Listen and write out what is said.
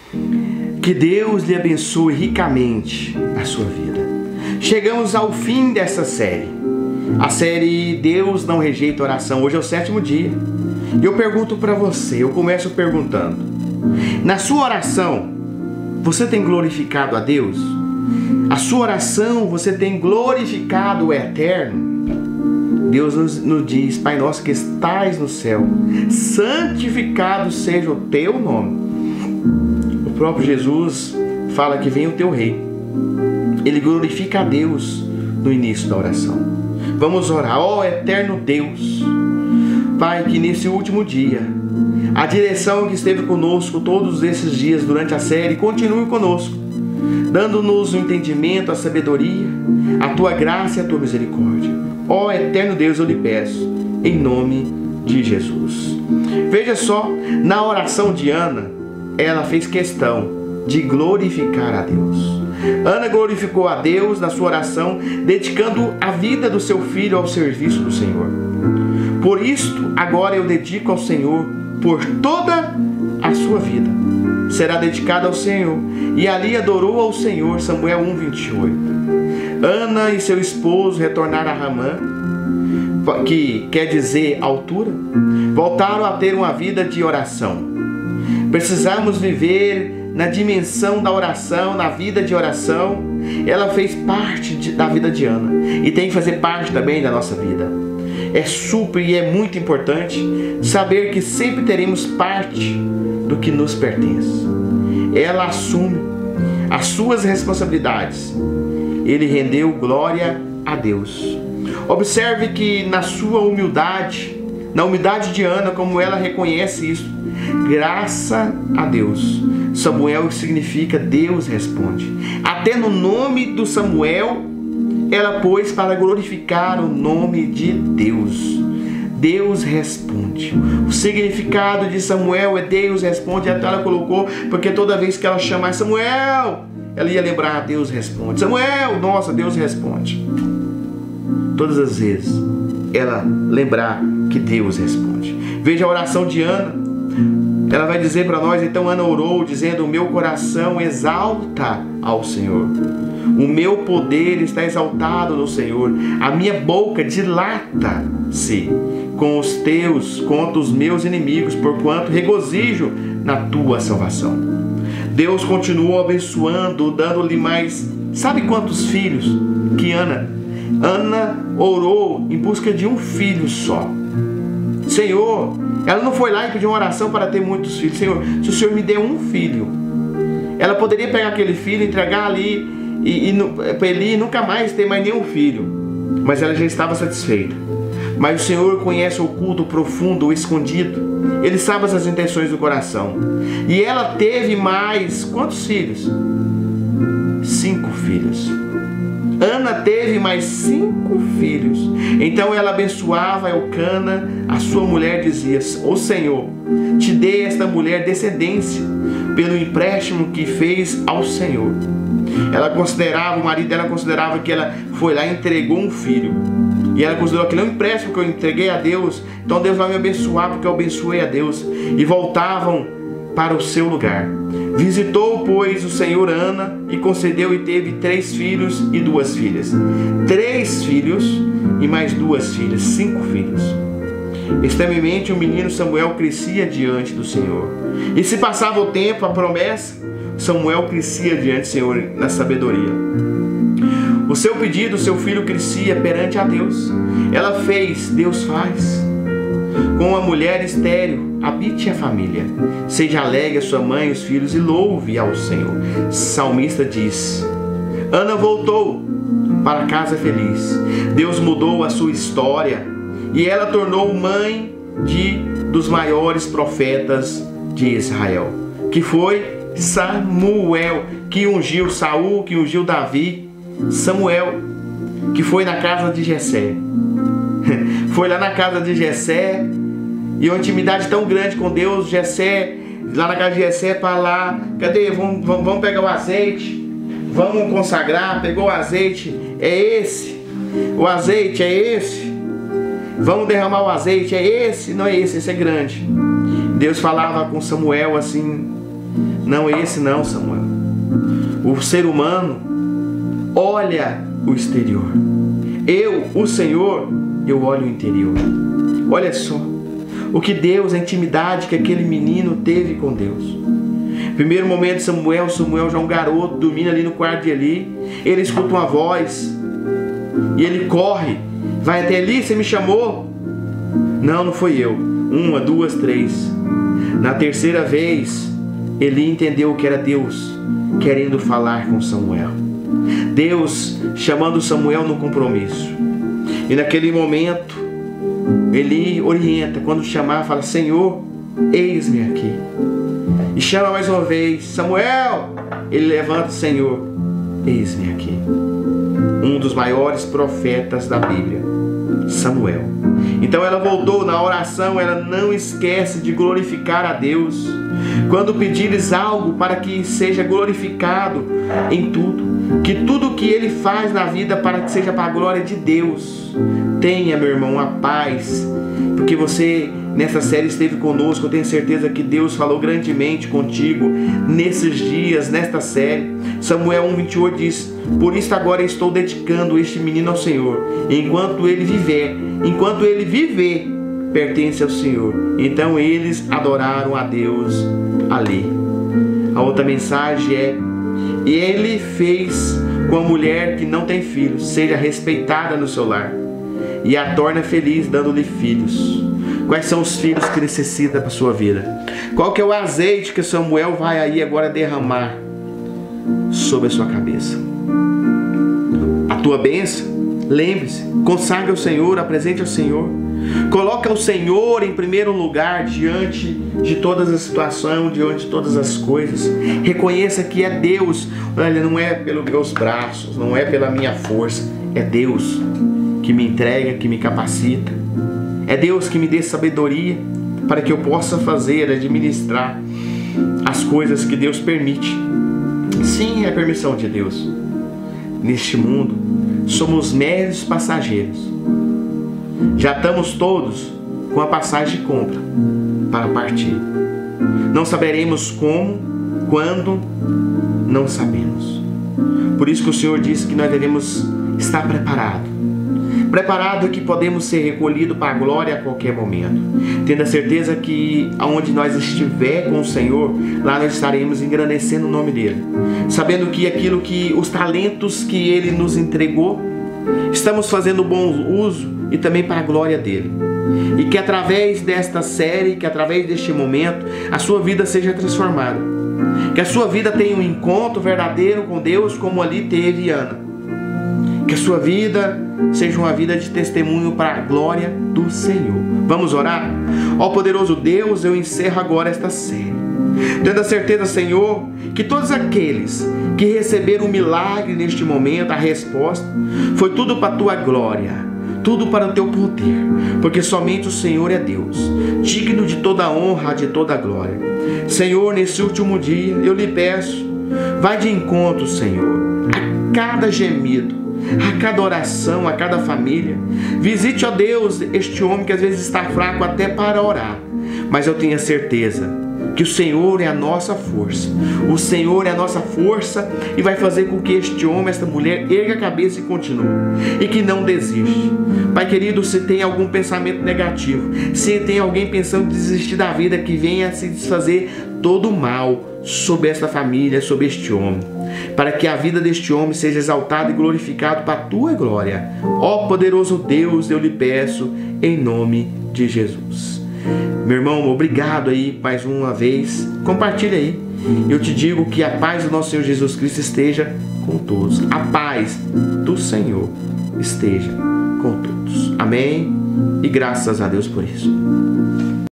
Que Deus lhe abençoe ricamente a sua vida. Chegamos ao fim dessa série. A série Deus não rejeita oração. Hoje é o 7º dia. E eu pergunto para você, eu começo perguntando: na sua oração, você tem glorificado a Deus? A sua oração, você tem glorificado o Eterno? Deus nos diz: Pai nosso que estais no céu, santificado seja o teu nome. O próprio Jesus fala que vem o teu rei. Ele glorifica a Deus no início da oração. Vamos orar. Ó Eterno Deus, Pai, que nesse último dia, a direção que esteve conosco todos esses dias durante a série continue conosco, dando-nos o entendimento, a sabedoria, a tua graça e a tua misericórdia. Ó Eterno Deus, eu lhe peço, em nome de Jesus. Veja só, na oração de Ana, ela fez questão de glorificar a Deus. Ana glorificou a Deus na sua oração, dedicando a vida do seu filho ao serviço do Senhor. Por isto, agora eu dedico ao Senhor por toda a sua vida. Será dedicada ao Senhor. E ali adorou ao Senhor. Samuel 1:28. Ana e seu esposo retornaram a Ramá, que quer dizer altura, voltaram a ter uma vida de oração. Precisamos viver na dimensão da oração, na vida de oração. Ela fez parte da vida de Ana e tem que fazer parte também da nossa vida. É super e é muito importante saber que sempre teremos parte do que nos pertence. Ela assume as suas responsabilidades. Ele rendeu glória a Deus. Observe que na sua humildade, na humildade de Ana, como ela reconhece isso, graça a Deus. Samuel significa Deus responde. Até no nome do Samuel, ela pôs para glorificar o nome de Deus. Deus responde. O significado de Samuel é Deus responde. Até ela colocou, porque toda vez que ela chamar Samuel, ela ia lembrar: Deus responde. Samuel, nossa, Deus responde. Todas as vezes ela lembrar que Deus responde. Veja a oração de Ana. Ela vai dizer para nós: então Ana orou dizendo: o meu coração exalta ao Senhor. O meu poder está exaltado no Senhor. A minha boca dilata-se contra os meus inimigos, porquanto regozijo na tua salvação. Deus continuou abençoando, dando-lhe mais. Sabe quantos filhos que Ana orou em busca de um filho só. Senhor, ela não foi lá e pediu uma oração para ter muitos filhos. Senhor, se o Senhor me der um filho, ela poderia pegar aquele filho, entregar ali para ele nunca mais ter mais nenhum filho. Mas ela já estava satisfeita. Mas o Senhor conhece o oculto, o profundo, o escondido. Ele sabe as intenções do coração. E ela teve mais quantos filhos? 5 filhos. Ana teve mais 5 filhos. Então ela abençoava Elcana, a sua mulher, dizia: ó Senhor, te dei esta mulher descendência pelo empréstimo que fez ao Senhor. Ela considerava, o marido dela considerava que ela foi lá e entregou um filho. E ela considerou aquele um empréstimo que eu entreguei a Deus. Então Deus vai me abençoar porque eu abençoei a Deus. E voltavam para o seu lugar. Visitou, pois, o Senhor Ana e concedeu e teve 3 filhos e 2 filhas. 3 filhos e mais 2 filhas, 5 filhos. Extremamente o menino Samuel crescia diante do Senhor. E se passava o tempo, a promessa, Samuel crescia diante do Senhor na sabedoria. O seu pedido, o seu filho crescia perante a Deus. Ela fez, Deus faz. Com a mulher estéril, habite a família. Seja alegre a sua mãe e os filhos e louve ao Senhor. Salmista diz: Ana voltou para casa feliz. Deus mudou a sua história e ela tornou mãe dos maiores profetas de Israel, que foi Samuel, que ungiu Saul, que ungiu Davi. Samuel, que foi na casa de Jessé. Foi lá na casa de Jessé e uma intimidade tão grande com Deus. Jessé, lá na casa de Jessé, para lá, cadê? Vamos pegar o azeite, vamos consagrar. Pegou o azeite, é esse. O azeite é esse. Vamos derramar o azeite, é esse. Não é esse, esse é grande. Deus falava com Samuel assim: Não, esse não, Samuel. O ser humano olha o exterior. Eu, o Senhor, eu olho o interior. Olha só o que Deus, a intimidade que aquele menino teve com Deus. Primeiro momento, Samuel já é um garoto, dormindo ali no quarto de Eli. Ele escuta uma voz e ele corre, vai até Eli. Você me chamou? Não, não foi eu. 1, 2, 3. Na terceira vez, Eli entendeu que era Deus querendo falar com Samuel. Deus chamando Samuel no compromisso. E naquele momento, Eli orienta, quando chamar, fala: Senhor, eis-me aqui. E chama mais uma vez: Samuel. Ele levanta: Senhor, eis-me aqui. Um dos maiores profetas da Bíblia, Samuel. Então ela voltou na oração, ela não esquece de glorificar a Deus. Quando pedires algo, para que seja glorificado em tudo, que tudo que ele faz na vida para que seja para a glória de Deus. Tenha, meu irmão, a paz, porque você nessa série esteve conosco. Eu tenho certeza que Deus falou grandemente contigo nesses dias, nesta série. Samuel 1:28 diz: por isso agora estou dedicando este menino ao Senhor. Enquanto ele viver, pertence ao Senhor. Então eles adoraram a Deus ali. A outra mensagem é: e ele fez com a mulher que não tem filhos, seja respeitada no seu lar, e a torna feliz dando-lhe filhos. Quais são os filhos que necessita para a sua vida? Qual que é o azeite que Samuel vai aí agora derramar sobre a sua cabeça? A tua bênção, lembre-se, consagre ao Senhor, apresente ao Senhor. Coloca o Senhor em primeiro lugar diante de todas as situações, diante de todas as coisas. Reconheça que é Deus. Olha, não é pelos meus braços, não é pela minha força. É Deus que me entrega, que me capacita. É Deus que me dê sabedoria para que eu possa fazer, administrar as coisas que Deus permite. Sim, é a permissão de Deus. Neste mundo, somos meros passageiros. Já estamos todos com a passagem de compra para partir. Não saberemos como, quando, não sabemos. Por isso que o Senhor disse que nós devemos estar preparados. Preparado que podemos ser recolhidos para a glória a qualquer momento. Tendo a certeza que aonde nós estiver com o Senhor, lá nós estaremos engrandecendo o nome dEle. Sabendo que aquilo que, os talentos que Ele nos entregou, estamos fazendo bom uso e também para a glória dEle. E que através desta série, que através deste momento, a sua vida seja transformada. Que a sua vida tenha um encontro verdadeiro com Deus, como ali teve Ana. Que a sua vida seja uma vida de testemunho para a glória do Senhor. Vamos orar? Ó poderoso Deus, eu encerro agora esta série, tendo a certeza, Senhor, que todos aqueles que receberam um milagre neste momento, a resposta foi tudo para a Tua glória, tudo para o Teu poder, porque somente o Senhor é Deus, digno de toda a honra, de toda a glória. Senhor, nesse último dia, eu lhe peço, vai de encontro, Senhor, a cada gemido, a cada oração, a cada família. Visite, ó Deus, este homem que às vezes está fraco até para orar, mas eu tenho a certeza que o Senhor é a nossa força. O Senhor é a nossa força e vai fazer com que este homem, esta mulher, erga a cabeça e continue. E que não desiste. Pai querido, se tem algum pensamento negativo, se tem alguém pensando em desistir da vida, que venha se desfazer todo o mal sobre esta família, sobre este homem, para que a vida deste homem seja exaltada e glorificada para a Tua glória. Ó poderoso Deus, eu lhe peço em nome de Jesus. Meu irmão, obrigado aí mais uma vez. Compartilha aí. Eu te digo que a paz do nosso Senhor Jesus Cristo esteja com todos. A paz do Senhor esteja com todos. Amém? E graças a Deus por isso.